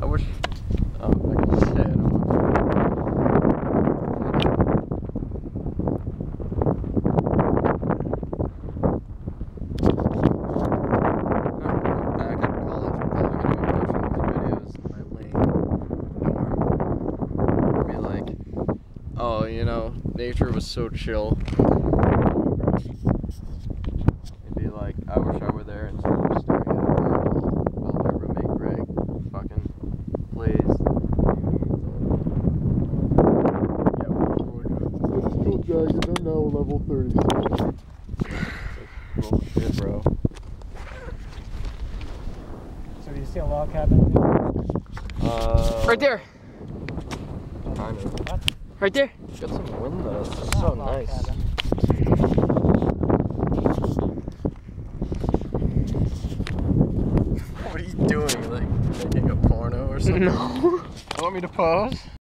I wish. Oh, I can say it. Back at college, I'm probably gonna be watching these videos in my Maine dorm. Be like, oh, you know, nature was so chill. It'd be like, I wish I were there instead of staring at it while my roommate Greg fucking plays. Still jagged, I'm now level 36. Bullshit, bro. So do you see a log cabin? Right there. Kind of. What? Right there. Got some wind though. It's so nice. Cabin. What are you doing? Like making a porno or something? No. You want me to pose?